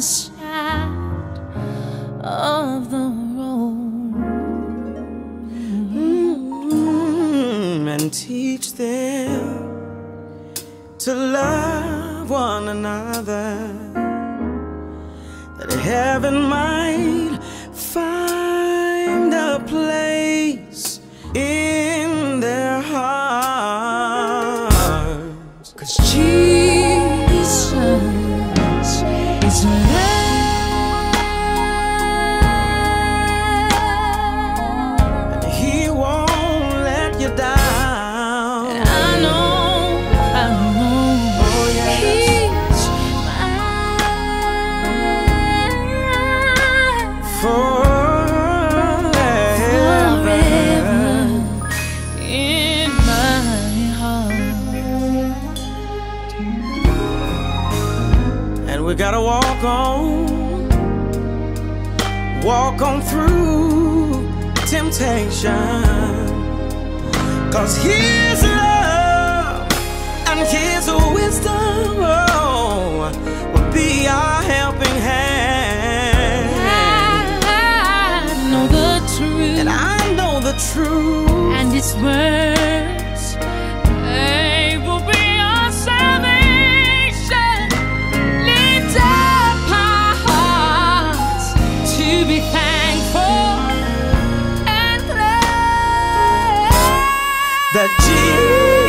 side of the road. And teach them to love one another, that heaven might find a place in their hearts. 'Cause Jesus is love, and He won't let you down. and I know Oh, yes. He's mine forever in my heart. And we gotta walk on through temptation, 'cause His love and His wisdom, will be our helping hand. I know the truth, And I know the truth, and His words, they will be our salvation. Lift up our hearts to be thankful and glad that Jesus